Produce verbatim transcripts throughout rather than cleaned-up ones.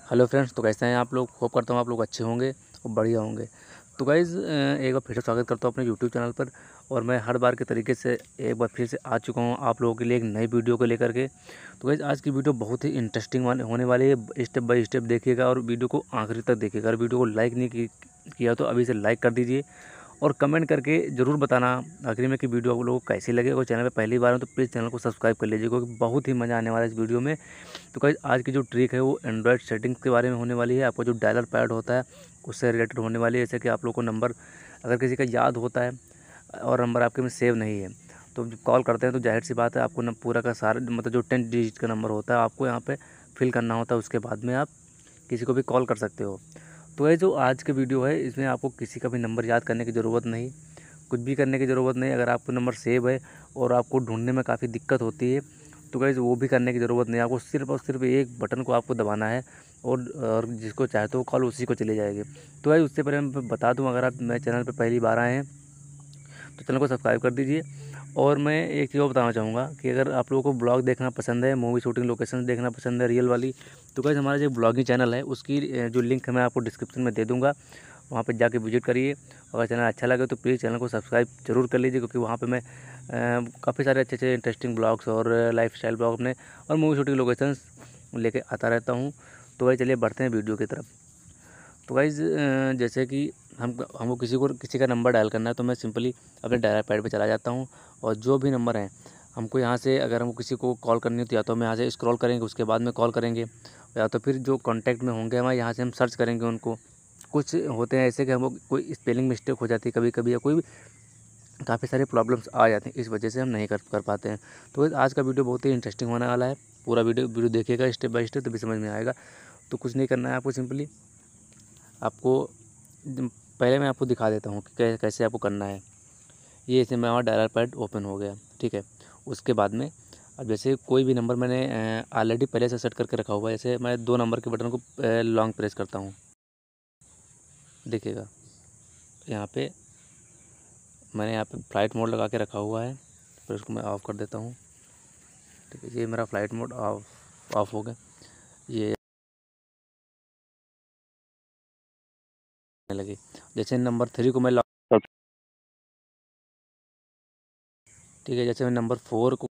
Hello friends, तो कैसे हैं आप लोग। होप करता हूँ आप लोग अच्छे होंगे और बढ़िया होंगे। तो गाइज़ एक बार फिर से स्वागत करता हूँ अपने यूट्यूब चैनल पर। और मैं हर बार के तरीके से एक बार फिर से आ चुका हूँ आप लोगों के लिए एक नई वीडियो को लेकर के। तो गाइज़ आज की वीडियो बहुत ही इंटरेस्टिंग होने वाली है। स्टेप बाय स्टेप देखिएगा और वीडियो को आखिरी तक देखिएगा। और वीडियो को लाइक नहीं की, किया तो अभी से लाइक कर दीजिए और कमेंट करके ज़रूर बताना आखिरी में कि वीडियो आप लोगों को कैसी लगे। और चैनल पे पहली बार हो तो प्लीज़ चैनल को सब्सक्राइब कर लीजिए, क्योंकि बहुत ही मज़ा आने वाला है इस वीडियो में। तो गाइस आज की जो ट्रिक है वो एंड्रॉयड सेटिंग्स के बारे में होने वाली है। आपका जो डायलर पैड होता है उससे रिलेटेड होने वाली है। जैसे कि आप लोग को नंबर अगर किसी का याद होता है और नंबर आपके में सेव नहीं है, तो जब कॉल करते हैं तो जाहिर सी बात है आपको न पूरा का सारा मतलब जो टेन डिजिट का नंबर होता है आपको यहाँ पे फिल करना होता है। उसके बाद में आप किसी को भी कॉल कर सकते हो। तो ये जो आज के वीडियो है इसमें आपको किसी का भी नंबर याद करने की ज़रूरत नहीं, कुछ भी करने की ज़रूरत नहीं। अगर आपको नंबर सेव है और आपको ढूंढने में काफ़ी दिक्कत होती है तो गाइज़ वो भी करने की ज़रूरत नहीं। आपको सिर्फ और सिर्फ एक बटन को आपको दबाना है और और जिसको चाहे तो कॉल उसी को चली जाएगी। तो गाइज़ उससे पहले मैं बता दूं, अगर आप मेरे चैनल पर पहली बार आए हैं तो चैनल को सब्सक्राइब कर दीजिए। और मैं एक चीज़ और बताना चाहूँगा कि अगर आप लोगों को ब्लॉग देखना पसंद है, मूवी शूटिंग लोकेशन देखना पसंद है रियल वाली, तो गाइज़ हमारा जो ब्लॉगिंग चैनल है उसकी जो लिंक है मैं आपको डिस्क्रिप्शन में दे दूँगा। वहाँ पे जाके विजिट करिए। अगर चैनल अच्छा लगे तो प्लीज़ चैनल को सब्सक्राइब जरूर कर लीजिए, क्योंकि वहाँ पे मैं काफ़ी सारे अच्छे अच्छे इंटरेस्टिंग ब्लॉग्स और लाइफस्टाइल ब्लॉग अपने और मूवी शूटिंग लोकेशंस लेके आता रहता हूँ। तो भाई चलिए बढ़ते हैं वीडियो की तरफ। तो गाइज़ जैसे कि हम हमको किसी को किसी का नंबर डायल करना है तो मैं सिंपली अपने डायल पैड पे चला जाता हूँ और जो भी नंबर हैं हमको यहाँ से, अगर हमको किसी को कॉल करनी हो तो या तो हम यहाँ से स्क्रॉल करेंगे, उसके बाद में कॉल करेंगे, या तो फिर जो कॉन्टैक्ट में होंगे हमारे यहाँ से हम सर्च करेंगे उनको। कुछ होते हैं ऐसे कि हमको कोई स्पेलिंग मिस्टेक हो जाती है कभी कभी, या कोई भी काफ़ी सारे प्रॉब्लम्स आ जाते हैं, इस वजह से हम नहीं कर कर पाते हैं। तो आज का वीडियो बहुत ही इंटरेस्टिंग होने वाला है। पूरा वीडियो वीडियो देखिएगा स्टेप बाय स्टेप, तभी समझ में आएगा। तो कुछ नहीं करना है आपको, सिंपली आपको पहले मैं आपको दिखा देता हूँ कि कैसे आपको करना है। ये इसे मेरा डायलर पैड ओपन हो गया, ठीक है। उसके बाद में अब जैसे कोई भी नंबर मैंने ऑलरेडी पहले से सेट करके रखा हुआ है, जैसे मैं दो नंबर के बटन को लॉन्ग प्रेस करता हूँ, देखिएगा यहाँ पे मैंने यहाँ पे फ़्लाइट मोड लगा के रखा हुआ है। फिर उसको मैं ऑफ़ कर देता हूँ, ठीक है। ये मेरा फ़्लाइट मोड ऑफ ऑफ हो गया। ये लगे जैसे नंबर थ्री को मैं लॉक, ठीक है। जैसे मैं नंबर फोर को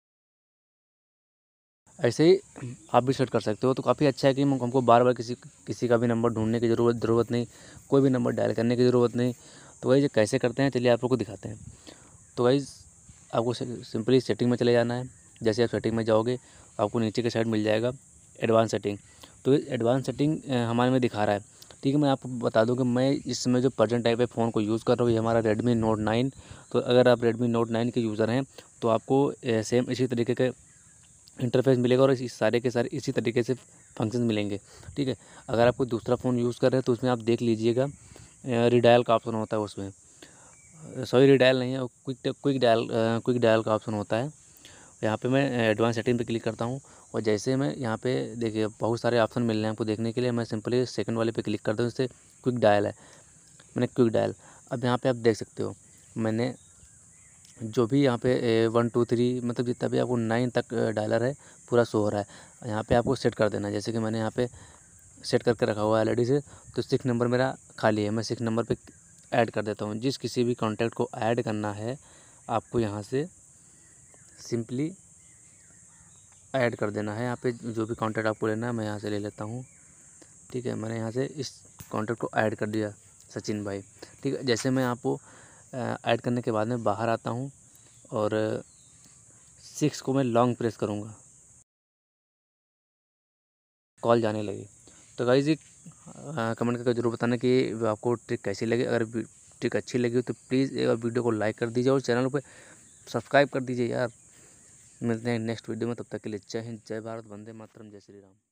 ऐसे ही आप भी सेट कर सकते हो। तो काफ़ी अच्छा है कि हमको बार बार किसी किसी का भी नंबर ढूंढने की ज़रूरत ज़रूरत नहीं, कोई भी नंबर डायल करने की ज़रूरत नहीं। तो वही कैसे करते हैं चलिए आप लोग को दिखाते हैं। तो गाइस आपको सिंपली सेटिंग में चले जाना है। जैसे आप सेटिंग में जाओगे आपको नीचे के साइड मिल जाएगा एडवांस सेटिंग। तो एडवांस सेटिंग हमारे में दिखा रहा है, ठीक है। मैं आपको बता दूं कि मैं इस समय जो प्रेजेंट टाइप है फ़ोन को यूज़ कर रहा हूँ, ये हमारा रेडमी नोट नाइन। तो अगर आप रेडमी नोट नाइन के यूज़र हैं तो आपको सेम इसी तरीके के इंटरफेस मिलेगा और इस सारे के सारे इसी तरीके से फंक्शन मिलेंगे, ठीक है। अगर आप कोई दूसरा फ़ोन यूज़ कर रहे हैं तो उसमें आप देख लीजिएगा रिडायल का ऑप्शन होता है उसमें, सॉरी रिडायल नहीं है, quick quick dial quick dial का ऑप्शन होता है। यहाँ पे मैं एडवांस सेटिंग पे क्लिक करता हूँ और जैसे मैं यहाँ पे देखिए बहुत सारे ऑप्शन मिल रहे हैं आपको देखने के लिए। मैं सिंपली सेकंड वाले पे क्लिक करता हूँ, इससे क्विक डायल है, मैंने क्विक डायल। अब यहाँ पे आप देख सकते हो मैंने जो भी यहाँ पे वन टू थ्री मतलब जितना भी आपको नाइन तक डायलर है पूरा शो हो रहा है। यहाँ पे आपको सेट कर देना है, जैसे कि मैंने यहाँ पे सेट करके रखा हुआ है ऑलरेडी से। तो सिक्स नंबर मेरा खाली है, मैं सिक्स नंबर पे ऐड कर देता हूँ। जिस किसी भी कॉन्टैक्ट को ऐड करना है आपको यहाँ से सिंपली ऐड कर देना है। यहाँ पे जो भी कॉन्टैक्ट आपको लेना है मैं यहाँ से ले लेता हूँ, ठीक है। मैंने यहाँ से इस कॉन्टैक्ट को ऐड कर दिया, सचिन भाई, ठीक है। जैसे मैं आपको ऐड करने के बाद में बाहर आता हूँ और सिक्स को मैं लॉन्ग प्रेस करूँगा, कॉल जाने लगी। तो गाइस ये कमेंट करके ज़रूर बताना कि आपको ट्रिक कैसी लगी। अगर ट्रिक अच्छी लगी हो तो प्लीज़ एक बार वीडियो को लाइक कर दीजिए और चैनल पे सब्सक्राइब कर दीजिए यार। मिलते हैं नेक्स्ट वीडियो में, तब तक के लिए जय हिंद, जय भारत, वंदे मातरम, जय श्री राम।